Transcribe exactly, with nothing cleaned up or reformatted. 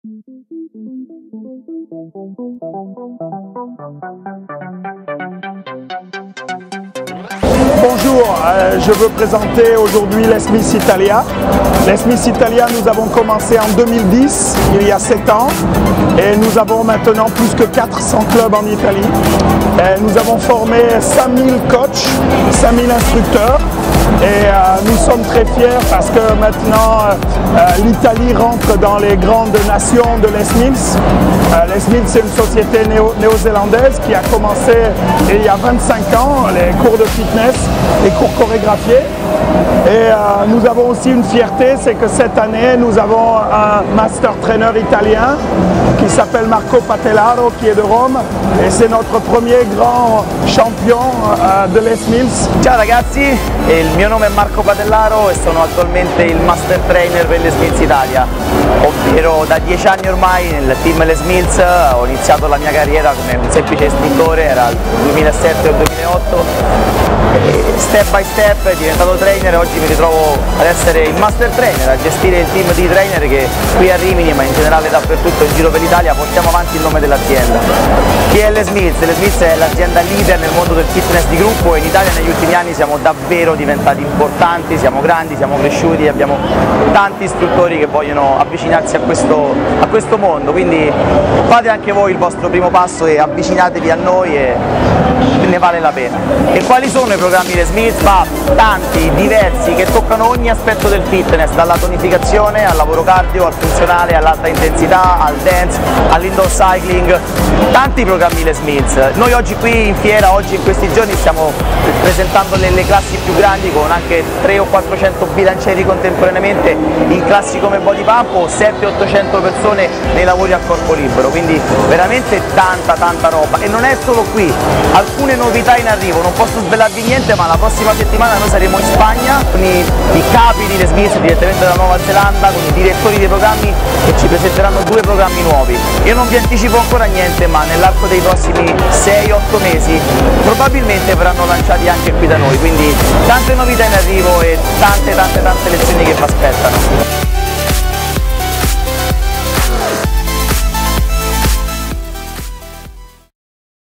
Bonjour, euh, je veux présenter aujourd'hui les Smith Italia. Les Smith Italia, nous avons commencé en deux mille dix, il y a sept ans, et nous avons maintenant plus que quatre cents clubs en Italie. Et nous avons formé cinq mille coachs, cinq mille instructeurs, et euh, nous sommes très fiers parce que maintenant euh, l'Italie rentre dans les grandes nations de Les Mills. Euh, Les Mills, c'est une société néo néo-zélandaise qui a commencé il y a vingt-cinq ans, les cours de fitness, les cours chorégraphiés. Et euh, nous avons aussi une fierté, c'est que cette année, nous avons un master trainer italien qui s'appelle Marco Patellaro, qui est de Rome, et c'est notre premier grand champion uh, de Les Mills. Ciao ragazzi, il mio nome è Marco Patellaro e sono attualmente il Master Trainer per Les Mills Italia, ovvero da dieci anni ormai nel team Les Mills. Ho iniziato la mia carriera come un semplice istruttore, era il duemilasette o il duemilaotto, e step by step è diventato trainer e oggi mi ritrovo ad essere il Master Trainer, a gestire il team di trainer che qui a Rimini, ma in generale dappertutto in giro per l'Italia, portiamo avanti il nome dell'azienda. Chi è Les Mills? Les Mills è l'azienda leader nel mondo del fitness di gruppo e in Italia negli ultimi anni siamo davvero diventati importanti, siamo grandi, siamo cresciuti, abbiamo tanti istruttori che vogliono avvicinarsi a questo, a questo mondo, quindi fate anche voi il vostro primo passo e avvicinatevi a noi e ne vale la pena. E quali sono i programmi Les Mills? Ma tanti, diversi, che toccano ogni aspetto del fitness, dalla tonificazione al lavoro cardio, al funzionale, all'alta intensità, al dance, all'indoor cycling, tanti programmi Les Mills. Noi oggi qui in fiera, oggi in questi giorni stiamo presentando le, le classi più grandi con anche trecento o quattrocento bilancieri contemporaneamente in classi come body pump o settecento ottocento persone nei lavori a corpo libero, quindi veramente tanta tanta roba. E non è solo qui, alcune novità in arrivo, non posso svelarvi niente, ma la prossima settimana noi saremo in Spagna con i, i capi di Les Mills direttamente dalla Nuova Zelanda, con i direttori dei programmi che ci presenteranno due programmi nuovi. Io non vi anticipo ancora niente, ma nell'arco dei prossimi sei otto mesi probabilmente verranno lanciati anche qui da noi, quindi tante novità in arrivo e tante tante tante lezioni che vi aspettano.